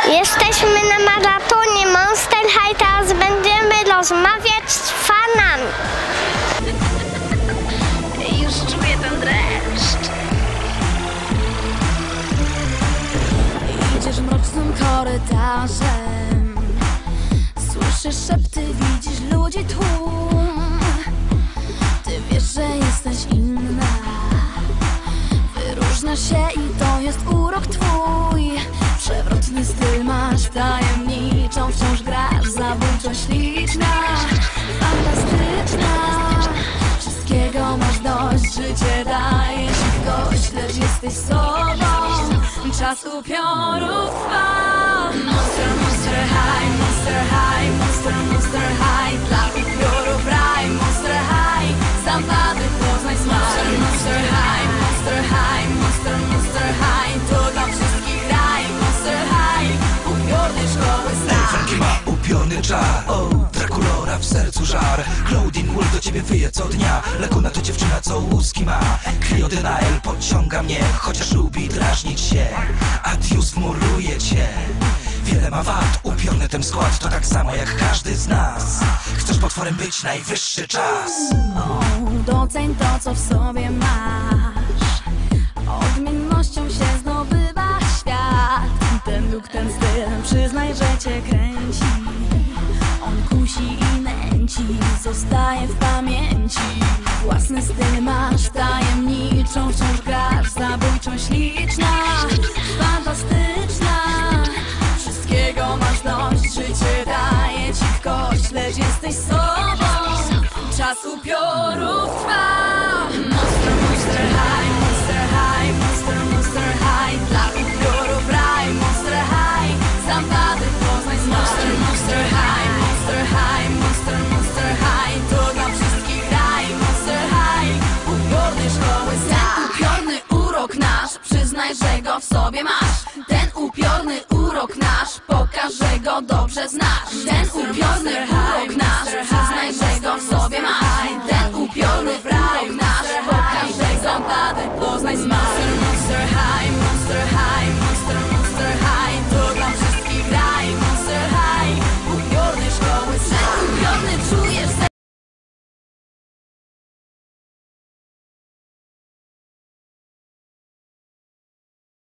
Jesteśmy na maratonie Monster High, teraz będziemy rozmawiać z fanami. Już czuję ten dreszcz. Idziesz mrocznym korytarzem, słyszysz szepty, widzisz ludzi tłum. Ty wiesz, że jesteś inna, wyróżniasz się i to jest urok twój. Przewrotny styl masz, tajemniczą wciąż grasz, zabójczo śliczna, fantastyczna. Wszystkiego masz dość, życie daje ci w kość, lecz jesteś sobą, czas upioru trwa. Monster, monster high, monster high, monster, monster high. Dla upiorów raj, monster high, zapady poznaj smak. Monster, monster high, monster high, monster, monster high. To dla wszystkich raj, monster high, upiornej szkoły strach. Frankie ma upiorny czar, Draculora w sercu żar. Claudine Wolf do ciebie wyje co dnia. Laguna to dziewczyna, co łuski ma. Clio Denial pociąga mnie, chociaż lubi drażnić się. Adius wmuruje cię. Wiele ma wad, upiorny ten skład. To tak samo jak każdy z nas. Chcesz potworem być, najwyższy czas. Doceń to, co w sobie masz. Odmiennością się zdobywa świat. Ten look, ten styl, przyznaj, że cię kręci. On kusi i nęci, zostaje w pamięci. Własny styl masz, tajemniczą wciąż grasz, zabójczą śliczna, fantastyczna. Wszystkiego masz dość, życie daje ci w kość, lecz jesteś sobą, czas upiorów trwa. Monster, monster high, monster high, monster, monster high. Dla upiorów raj, monster high, zapady poznaj smak. Monster, monster high, monster high, monster, monster high. To dla wszystkich raj, monster high, upiornej szkoły strach. Ten upiorny urok nasz, przyznaj, że go w sobie masz. Ten upiorny urok nasz, pokaż, że go dobrze znasz. Ten upiorny urok nasz, przyznaj, że go w sobie masz.